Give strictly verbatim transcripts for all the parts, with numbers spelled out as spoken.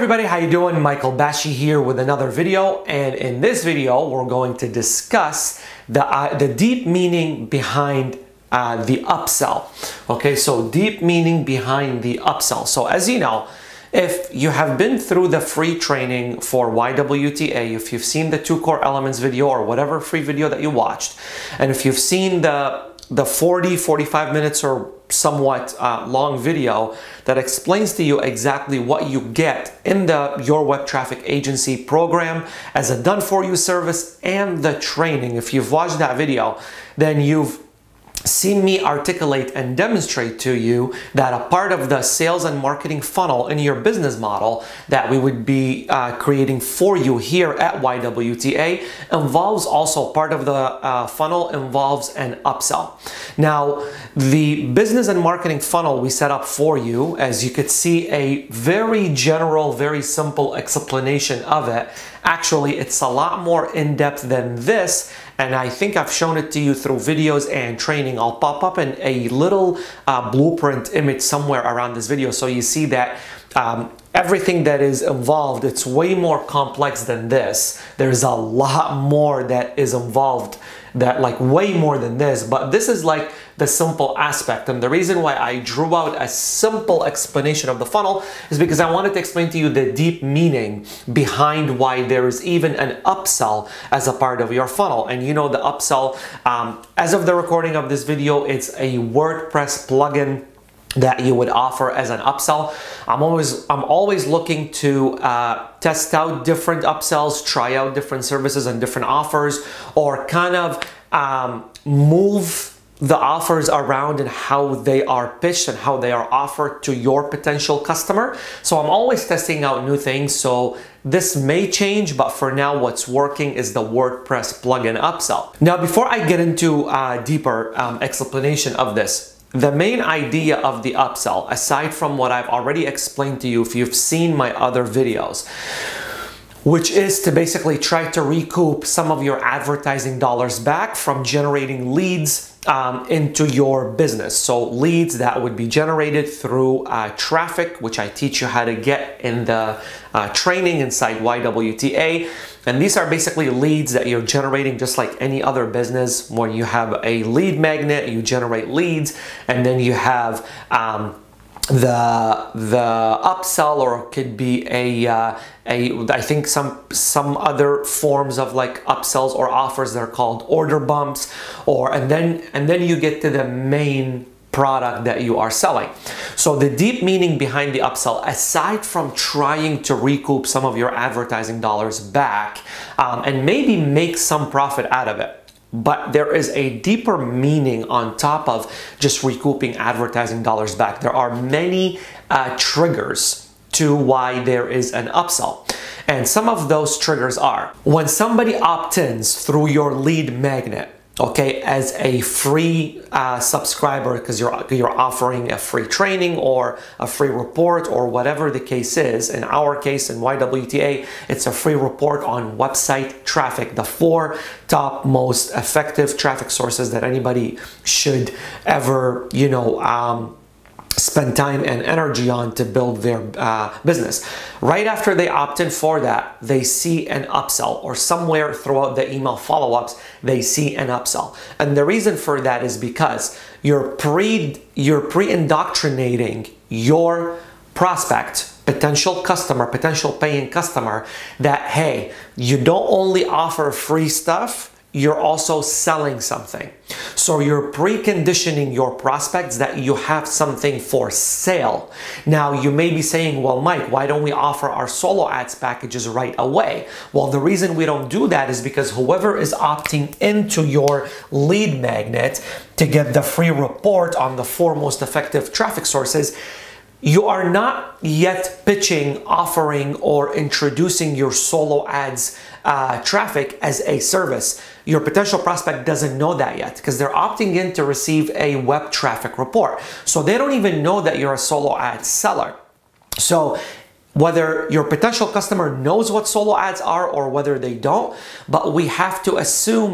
everybody, how you doing? Michael Bashi here with another video, and in this video we're going to discuss the uh, the deep meaning behind uh, the upsell. Okay, so deep meaning behind the upsell. So as you know, if you have been through the free training for Y W T A, if you've seen the two core elements video or whatever free video that you watched, and if you've seen the the forty, forty-five minutes or somewhat uh, long video that explains to you exactly what you get in the Your Web Traffic Agency program as a done-for-you service and the training. If you've watched that video, then you've seen me articulate and demonstrate to you that a part of the sales and marketing funnel in your business model that we would be uh, creating for you here at Y W T A involves also part of the uh, funnel involves an upsell. Now, the business and marketing funnel we set up for you, as you could see, a very general, very simple explanation of it. Actually, it's a lot more in-depth than this, and I think I've shown it to you through videos and training. I'll pop up in a little uh, blueprint image somewhere around this video so you see that um, everything that is involved, it's way more complex than this. There's a lot more that is involved, that like way more than this, but this is like the simple aspect. And the reason why I drew out a simple explanation of the funnel is because I wanted to explain to you the deep meaning behind why there is even an upsell as a part of your funnel. And you know, the upsell, um, as of the recording of this video, it's a WordPress plugin that you would offer as an upsell. I'm always I'm always looking to uh, test out different upsells, try out different services and different offers, or kind of um, move the offers around and how they are pitched and how they are offered to your potential customer. So I'm always testing out new things. So this may change, but for now, what's working is the WordPress plugin upsell. Now, before I get into uh, deeper um, explanation of this, the main idea of the upsell, aside from what I've already explained to you if you've seen my other videos, which is to basically try to recoup some of your advertising dollars back from generating leads um, into your business. So leads that would be generated through uh, traffic, which I teach you how to get in the uh, training inside Y W T A. And these are basically leads that you're generating just like any other business. When you have a lead magnet, you generate leads, and then you have um, the the upsell, or it could be a uh, a I think some some other forms of like upsells or offers. They're called order bumps, or and then and then you get to the main product that you are selling. So the deep meaning behind the upsell, aside from trying to recoup some of your advertising dollars back um, and maybe make some profit out of it, but there is a deeper meaning on top of just recouping advertising dollars back. There are many uh, triggers to why there is an upsell. And some of those triggers are when somebody opts-ins through your lead magnet, okay, as a free uh, subscriber, because you're, you're offering a free training or a free report or whatever the case is. In our case, in Y W T A, it's a free report on website traffic, the four top most effective traffic sources that anybody should ever, you know, um, spend time and energy on to build their uh, business. Right after they opt in for that, they see an upsell, or somewhere throughout the email follow-ups, they see an upsell. And the reason for that is because you're pre you're pre-indoctrinating your prospect, potential customer, potential paying customer, that hey, you don't only offer free stuff, you're also selling something. So you're preconditioning your prospects that you have something for sale. Now you may be saying, well, Mike, why don't we offer our solo ads packages right away? Well, the reason we don't do that is because whoever is opting into your lead magnet to get the free report on the four most effective traffic sources, you are not yet pitching, offering, or introducing your solo ads uh, traffic as a service. Your potential prospect doesn't know that yet because they're opting in to receive a web traffic report. So they don't even know that you're a solo ad seller. So whether your potential customer knows what solo ads are or whether they don't, but we have to assume that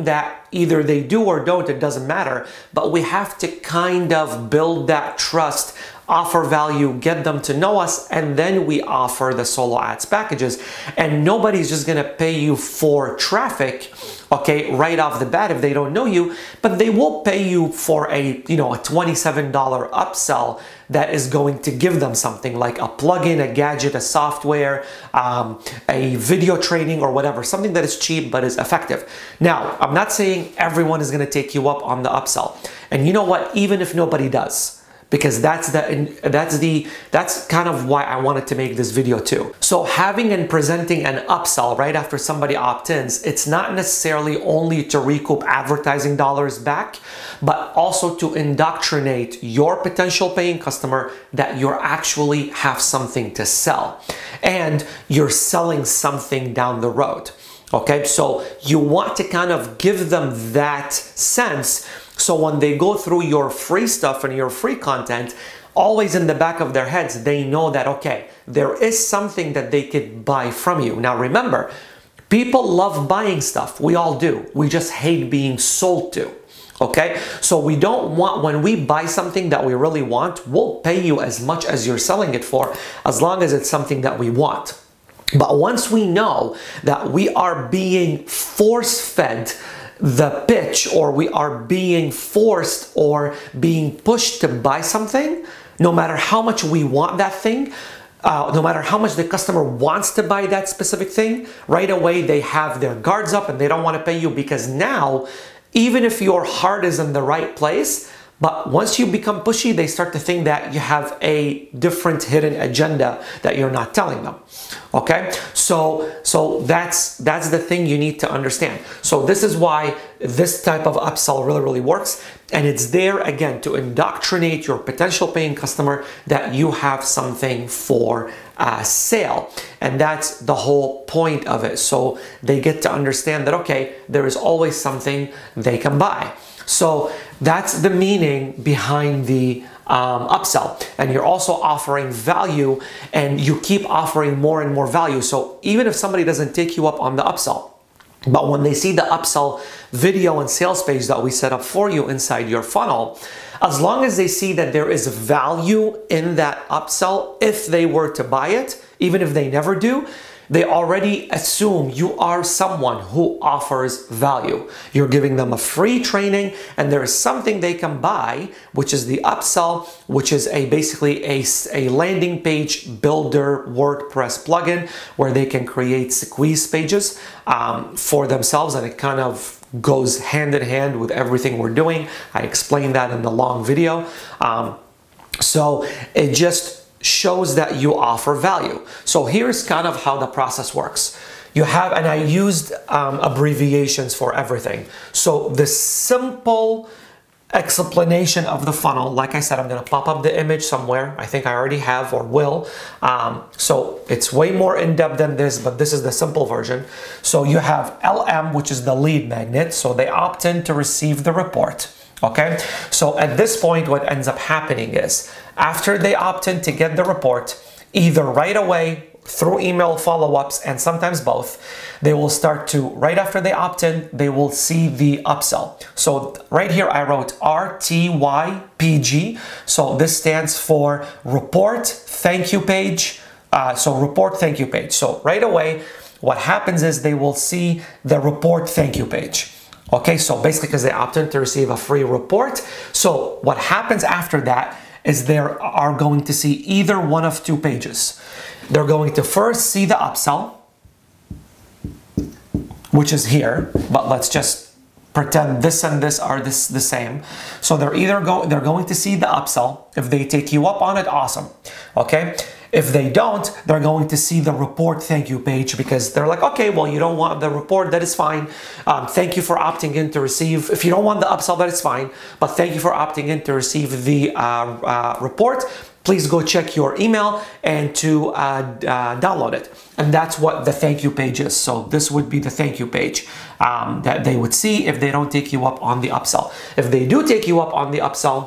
either they do or don't, it doesn't matter, but we have to kind of build that trust, offer value, get them to know us, and then we offer the solo ads packages. And nobody's just gonna pay you for traffic, okay, right off the bat if they don't know you, but they will pay you for a, you know, a twenty-seven dollar upsell that is going to give them something like a plugin, a gadget, a software, um, a video training or whatever, something that is cheap but is effective. Now, I'm not saying everyone is gonna take you up on the upsell. And you know what, even if nobody does, because that's the that's the that's kind of why I wanted to make this video too. So having and presenting an upsell right after somebody opt-ins, it's not necessarily only to recoup advertising dollars back, but also to indoctrinate your potential paying customer that you actually have something to sell and you're selling something down the road. Okay, so you want to kind of give them that sense. So when they go through your free stuff and your free content, always in the back of their heads, they know that, okay, there is something that they could buy from you. Now remember, people love buying stuff. We all do. We just hate being sold to. Okay, so we don't want, when we buy something that we really want, we'll pay you as much as you're selling it for, as long as it's something that we want. But once we know that we are being force-fed the pitch, or we are being forced or being pushed to buy something, no matter how much we want that thing, uh, no matter how much the customer wants to buy that specific thing, right away they have their guards up and they don't want to pay you, because now, even if your heart is in the right place, but once you become pushy, they start to think that you have a different hidden agenda that you're not telling them. Okay, so so that's that's the thing you need to understand. So this is why this type of upsell really really works, and it's there again to indoctrinate your potential paying customer that you have something for uh, sale, and that's the whole point of it. So they get to understand that, okay, there is always something they can buy. So that's the meaning behind the um, upsell. And you're also offering value, and you keep offering more and more value. So even if somebody doesn't take you up on the upsell, but when they see the upsell video and sales page that we set up for you inside your funnel, as long as they see that there is value in that upsell, if they were to buy it, even if they never do, they already assume you are someone who offers value. You're giving them a free training, and there is something they can buy, which is the upsell, which is a basically a, a landing page builder WordPress plugin where they can create squeeze pages um, for themselves, and it kind of goes hand in hand with everything we're doing. I explained that in the long video. Um, so it just shows that you offer value. So here's kind of how the process works. You have, and I used um, abbreviations for everything. So the simple explanation of the funnel, like I said, I'm going to pop up the image somewhere. I think I already have or will. Um, so it's way more in-depth than this, but this is the simple version. So you have L M, which is the lead magnet. So they opt in to receive the report. Okay, so at this point, what ends up happening is after they opt in to get the report, either right away through email follow-ups and sometimes both, they will start to, right after they opt in, they will see the upsell. So right here I wrote R T Y P G. So this stands for report thank you page. Uh, so report thank you page. So right away, what happens is they will see the report thank you page. Okay, so basically because they opt in to receive a free report. So what happens after that is they are going to see either one of two pages. They're going to first see the upsell, which is here, but let's just pretend this and this are this the same. So they're either go they're going to see the upsell. If they take you up on it, awesome. Okay. If they don't, they're going to see the report thank you page, because they're like, okay, well, you don't want the report, that is fine. Um, thank you for opting in to receive. If you don't want the upsell, that is fine. But thank you for opting in to receive the uh, uh, report. Please go check your email and to uh, uh, download it. And that's what the thank you page is. So this would be the thank you page um, that they would see if they don't take you up on the upsell. If they do take you up on the upsell,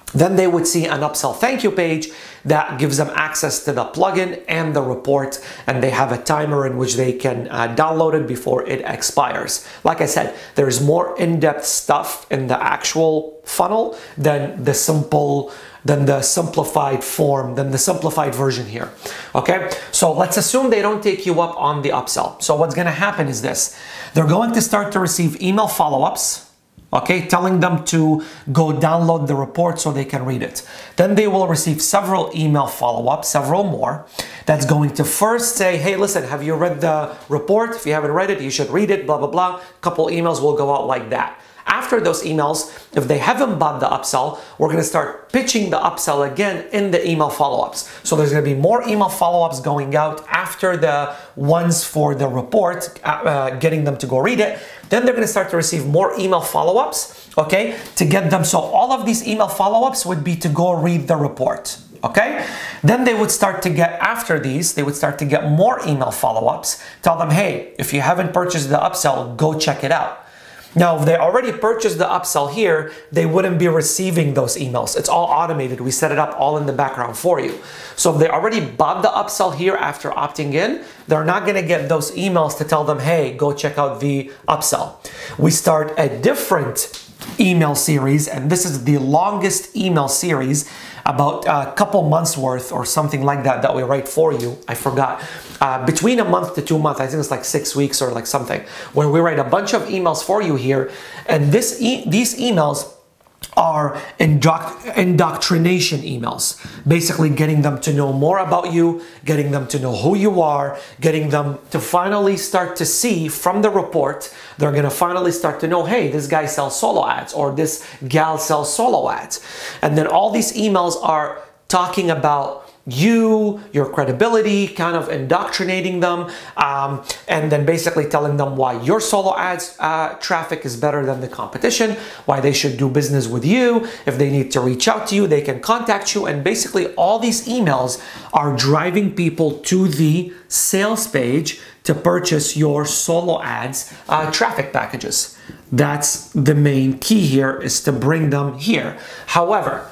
then they would see an upsell thank you page that gives them access to the plugin and the report, and they have a timer in which they can uh, download it before it expires. Like I said, there's more in-depth stuff in the actual funnel than the simple than the simplified form, than the simplified version here. Okay, so let's assume they don't take you up on the upsell. So what's gonna happen is this: they're going to start to receive email follow-ups, okay, telling them to go download the report so they can read it. Then they will receive several email follow-ups, several more, that's going to first say, hey, listen, have you read the report? If you haven't read it, you should read it, blah, blah, blah. A couple emails will go out like that. After those emails, if they haven't bought the upsell, we're gonna start pitching the upsell again in the email follow-ups. So there's gonna be more email follow-ups going out after the ones for the report, uh, getting them to go read it. Then they're gonna start to receive more email follow-ups, okay, to get them. So all of these email follow-ups would be to go read the report, okay? Then they would start to get, after these, they would start to get more email follow-ups, tell them, hey, if you haven't purchased the upsell, go check it out. Now, if they already purchased the upsell here, they wouldn't be receiving those emails. It's all automated. We set it up all in the background for you. So if they already bought the upsell here after opting in, they're not going to get those emails to tell them, hey, go check out the upsell. We start a different email series, and this is the longest email series, about a couple months worth or something like that, that we write for you. I forgot. Uh, between a month to two months, I think it's like six weeks or like something, where we write a bunch of emails for you here. And this e these emails are indoctr indoctrination emails, basically getting them to know more about you, getting them to know who you are, getting them to finally start to see from the report. They're gonna finally start to know, hey, this guy sells solo ads, or this gal sells solo ads. And then all these emails are talking about you, your credibility, kind of indoctrinating them, um, and then basically telling them why your solo ads uh, traffic is better than the competition, why they should do business with you. If they need to reach out to you, they can contact you. And basically all these emails are driving people to the sales page to purchase your solo ads uh, traffic packages. That's the main key here, is to bring them here. However,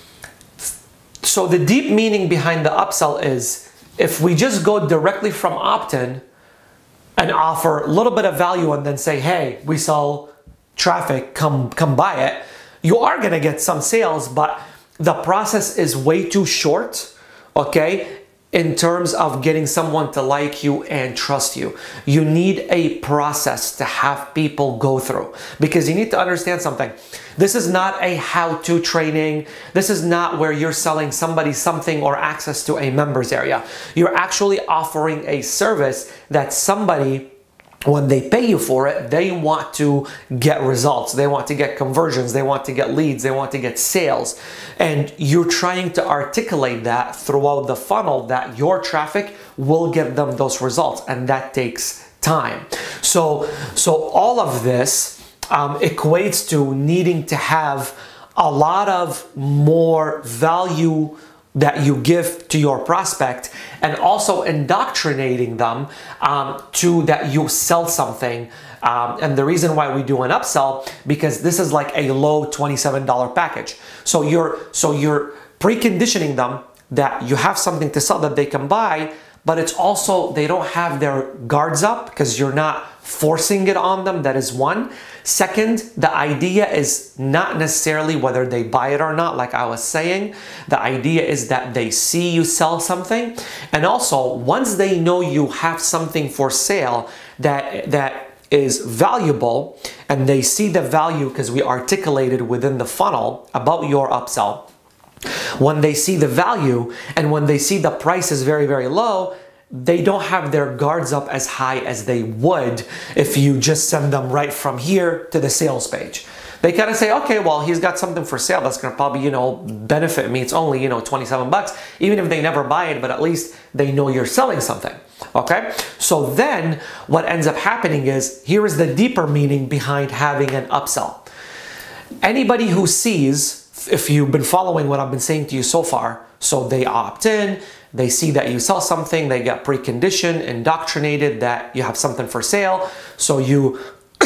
so the deep meaning behind the upsell is, if we just go directly from opt-in and offer a little bit of value and then say, hey, we sell traffic, come, come buy it, you are gonna get some sales, but the process is way too short, okay, in terms of getting someone to like you and trust you. You need a process to have people go through, because you need to understand something. This is not a how-to training. This is not where you're selling somebody something or access to a members area. You're actually offering a service that somebody, when they pay you for it, they want to get results. They want to get conversions. They want to get leads. They want to get sales. And you're trying to articulate that throughout the funnel, that your traffic will get them those results. And that takes time. So, so all of this um, equates to needing to have a lot of more value that you give to your prospect, and also indoctrinating them um, to that you sell something. Um, and the reason why we do an upsell, because this is like a low twenty-seven dollar package. So you're, so you're preconditioning them that you have something to sell that they can buy, but it's also, they don't have their guards up because you're not forcing it on them. That is one. Second, the idea is not necessarily whether they buy it or not, like I was saying. The idea is that they see you sell something. And also, once they know you have something for sale that, that is valuable, and they see the value because we articulated within the funnel about your upsell, when they see the value and when they see the price is very, very low, they don't have their guards up as high as they would if you just send them right from here to the sales page. They kind of say, okay, well, he's got something for sale that's going to probably, you know, benefit me. It's only, you know, twenty-seven bucks, even if they never buy it, but at least they know you're selling something. Okay. So then what ends up happening is, here is the deeper meaning behind having an upsell. Anybody who sees, if you've been following what I've been saying to you so far, so they opt in, they see that you sell something, they get preconditioned, indoctrinated that you have something for sale. So you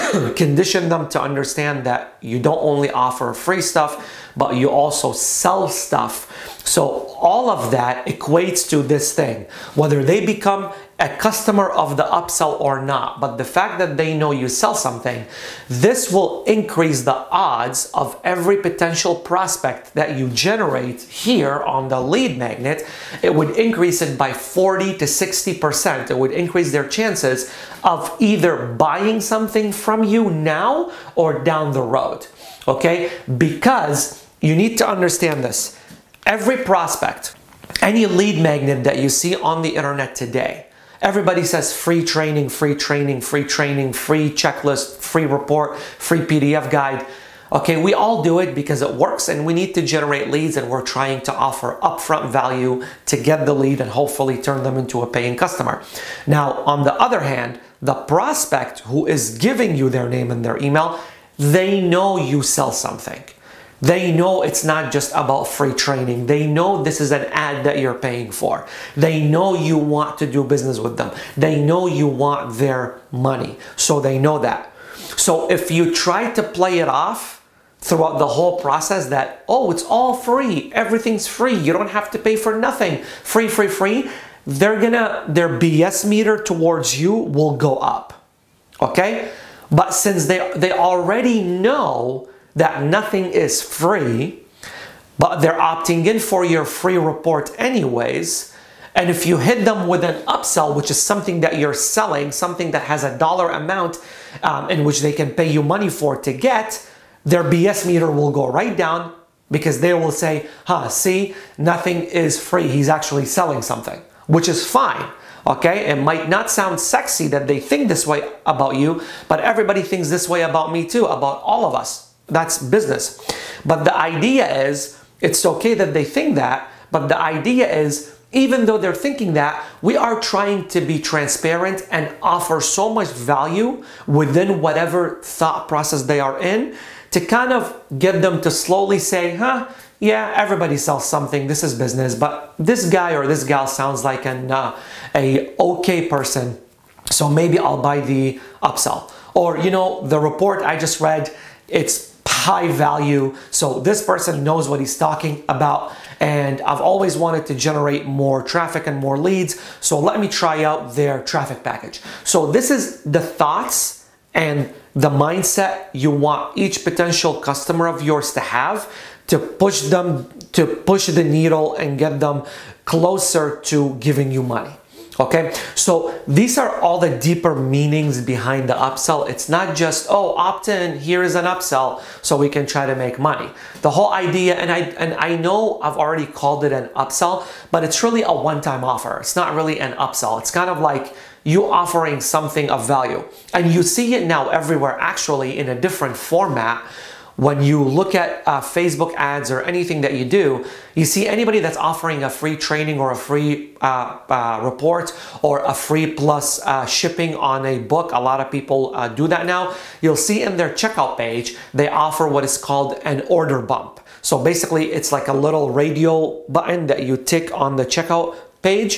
condition them to understand that you don't only offer free stuff, but you also sell stuff. So all of that equates to this thing, whether they become a customer of the upsell or not. But the fact that they know you sell something, this will increase the odds of every potential prospect that you generate here on the lead magnet. It would increase it by forty to sixty percent. It would increase their chances of either buying something from you now or down the road. Okay? Because you need to understand this. Every prospect, any lead magnet that you see on the internet today, everybody says free training, free training, free training, free checklist, free report, free P D F guide. Okay, we all do it because it works and we need to generate leads, and we're trying to offer upfront value to get the lead and hopefully turn them into a paying customer. Now, on the other hand, the prospect who is giving you their name and their email, they know you sell something. They know it's not just about free training. They know this is an ad that you're paying for. They know you want to do business with them. They know you want their money. So they know that. So if you try to play it off throughout the whole process that, oh, it's all free, everything's free, you don't have to pay for nothing, free, free, free, they're gonna, their B S meter towards you will go up. Okay? But since they, they already know that nothing is free, but they're opting in for your free report anyways, and if you hit them with an upsell, which is something that you're selling, something that has a dollar amount um, in which they can pay you money for to get, their B S meter will go right down, because they will say, huh, see, nothing is free. He's actually selling something, which is fine. Okay, it might not sound sexy that they think this way about you, but everybody thinks this way about me too, about all of us. That's business. But the idea is, it's okay that they think that, but the idea is, even though they're thinking that, we are trying to be transparent and offer so much value within whatever thought process they are in to kind of get them to slowly say, huh, yeah, everybody sells something, this is business, but this guy or this gal sounds like an uh, a okay person, so maybe I'll buy the upsell. Or, you know, the report I just read, it's high value, so this person knows what he's talking about, and I've always wanted to generate more traffic and more leads, so let me try out their traffic package. So this is the thoughts and the mindset you want each potential customer of yours to have to push them, to push the needle and get them closer to giving you money. Okay, so these are all the deeper meanings behind the upsell. It's not just, oh, opt in, here is an upsell, so we can try to make money. The whole idea, and I and I know I've already called it an upsell, but it's really a one-time offer. It's not really an upsell. It's kind of like you offering something of value. And you see it now everywhere, actually, in a different format. When you look at uh, Facebook ads or anything that you do, you see anybody that's offering a free training or a free uh, uh, report or a free plus uh, shipping on a book. A lot of people uh, do that now. You'll see in their checkout page, they offer what is called an order bump. So basically, it's like a little radio button that you tick on the checkout page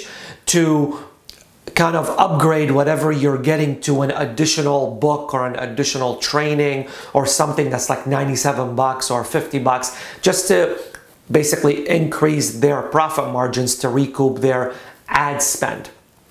to kind of upgrade whatever you're getting to an additional book or an additional training or something that's like ninety-seven bucks or fifty bucks, just to basically increase their profit margins to recoup their ad spend.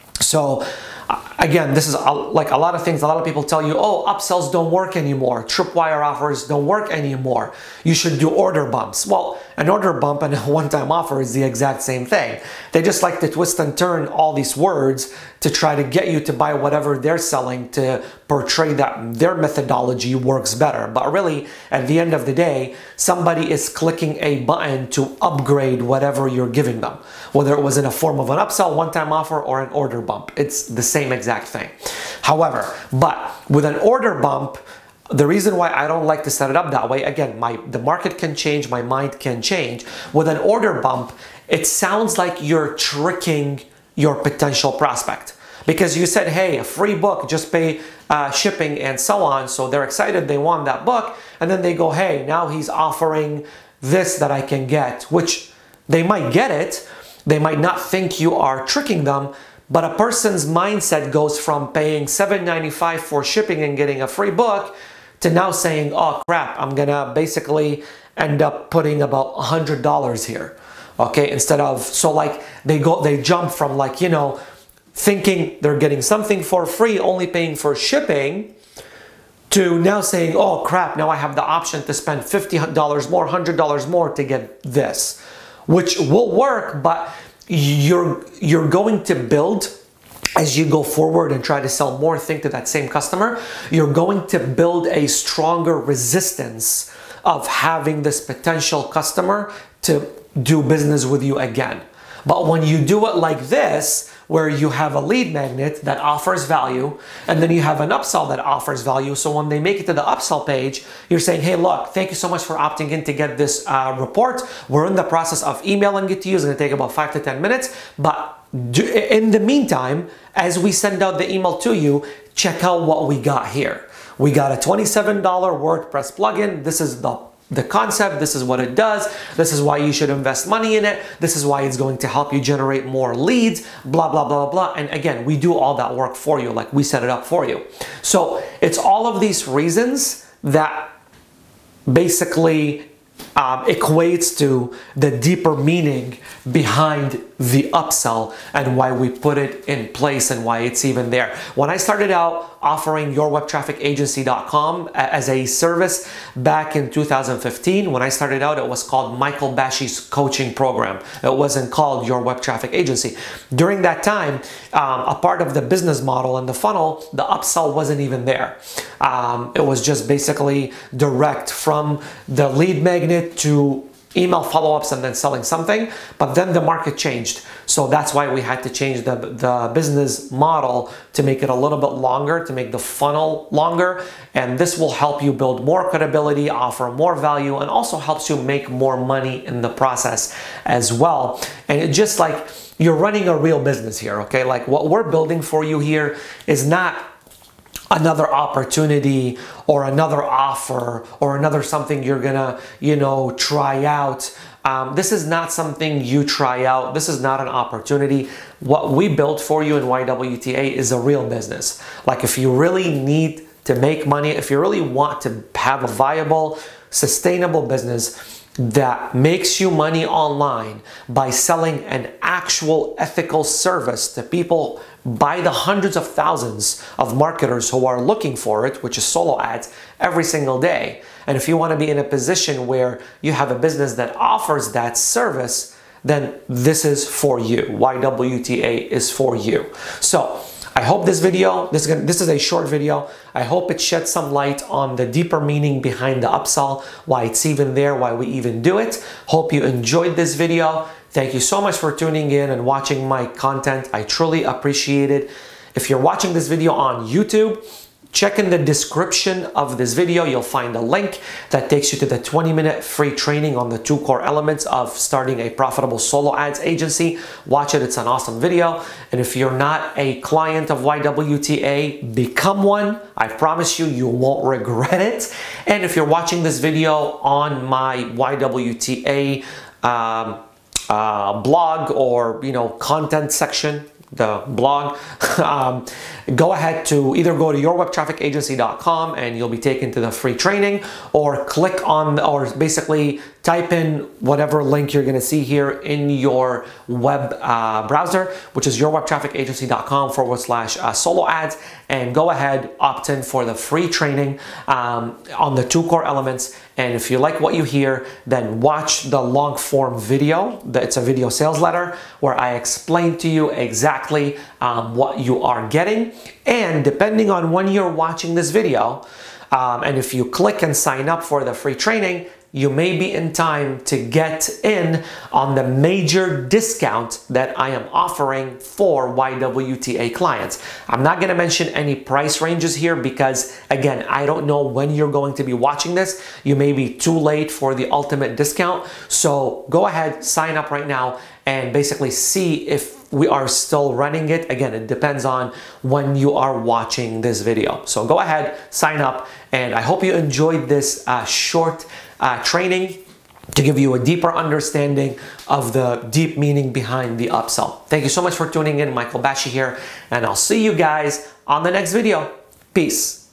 So again, this is a, like a lot of things. A lot of people tell you, oh, upsells don't work anymore. Tripwire offers don't work anymore. You should do order bumps. Well, an order bump and a one-time offer is the exact same thing. They just like to twist and turn all these words to try to get you to buy whatever they're selling to portray that their methodology works better. But really, at the end of the day, somebody is clicking a button to upgrade whatever you're giving them, whether it was in a form of an upsell, one-time offer, or an order bump. It's the same exact thing. However, but with an order bump, the reason why I don't like to set it up that way, again, my the market can change, my mind can change. With an order bump, it sounds like you're tricking your potential prospect, because you said, hey, a free book, just pay uh, shipping and so on. So they're excited, they want that book, and then they go, hey, now he's offering this that I can get, which they might get it. They might not think you are tricking them, But a person's mindset goes from paying seven ninety-five for shipping and getting a free book to now saying, oh crap, I'm gonna basically end up putting about one hundred dollars here. Okay, instead of, so like they go, they jump from like, you know, thinking they're getting something for free, only paying for shipping, to now saying, oh crap, now I have the option to spend fifty dollars more, one hundred dollars more to get this, which will work, but you're, you're going to build, as you go forward and try to sell more thing to that same customer, you're going to build a stronger resistance of having this potential customer to do business with you again. But when you do it like this, where you have a lead magnet that offers value, and then you have an upsell that offers value, so when they make it to the upsell page, you're saying, hey, look, thank you so much for opting in to get this uh, report. We're in the process of emailing it to you. It's going to take about five to ten minutes. But in the meantime, as we send out the email to you, check out what we got here. We got a twenty-seven dollar WordPress plugin. This is the the concept, this is what it does, this is why you should invest money in it, this is why it's going to help you generate more leads, blah, blah, blah, blah. And again, we do all that work for you, like we set it up for you. So it's all of these reasons that basically um, equates to the deeper meaning behind the upsell and why we put it in place and why it's even there. When I started out offering your web traffic agency dot com as a service back in two thousand fifteen, when I started out, it was called Michael Bashi's coaching program. It wasn't called Your Web Traffic Agency. During that time, um, a part of the business model and the funnel, the upsell wasn't even there. Um, it was just basically direct from the lead magnet to email follow-ups and then selling something. But then the market changed. So that's why we had to change the, the business model to make it a little bit longer, to make the funnel longer. And this will help you build more credibility, offer more value, and also helps you make more money in the process as well. And it just like you're running a real business here, okay? Like what we're building for you here is not another opportunity or another offer or another something you're gonna, you know, try out. Um, this is not something you try out. This is not an opportunity. What we built for you in Y W T A is a real business. Like if you really need to make money, if you really want to have a viable, sustainable business that makes you money online by selling an actual ethical service to people by the hundreds of thousands of marketers who are looking for it, which is solo ads, every single day. And if you want to be in a position where you have a business that offers that service, then this is for you. Y W T A is for you. So I hope this video, this is, gonna, this is a short video. I hope it sheds some light on the deeper meaning behind the upsell, why it's even there, why we even do it. Hope you enjoyed this video. Thank you so much for tuning in and watching my content. I truly appreciate it. If you're watching this video on YouTube, check in the description of this video. You'll find a link that takes you to the twenty minute free training on the two core elements of starting a profitable solo ads agency. Watch it, it's an awesome video. And if you're not a client of Y W T A, become one. I promise you, you won't regret it. And if you're watching this video on my Y W T A um, uh, blog or, you know, content section, the blog, um, go ahead to either go to your web traffic agency dot com and you'll be taken to the free training, or click on, or basically type in whatever link you're going to see here in your web uh, browser, which is your web traffic agency dot com forward slash uh, solo ads, and go ahead, opt in for the free training um, on the two core elements. And if you like what you hear, then watch the long form video. It's a video sales letter where I explain to you exactly um, what you are getting. And depending on when you're watching this video, um, and if you click and sign up for the free training, you may be in time to get in on the major discount that I am offering for Y W T A clients. I'm not going to mention any price ranges here because, again, I don't know when you're going to be watching this. You may be too late for the ultimate discount. So go ahead, sign up right now and basically see if we are still running it. Again, it depends on when you are watching this video. So go ahead, sign up, and I hope you enjoyed this uh, short Uh, training. to give you a deeper understanding of the deep meaning behind the upsell. Thank you so much for tuning in. Michael Bashi here, and I'll see you guys on the next video. Peace.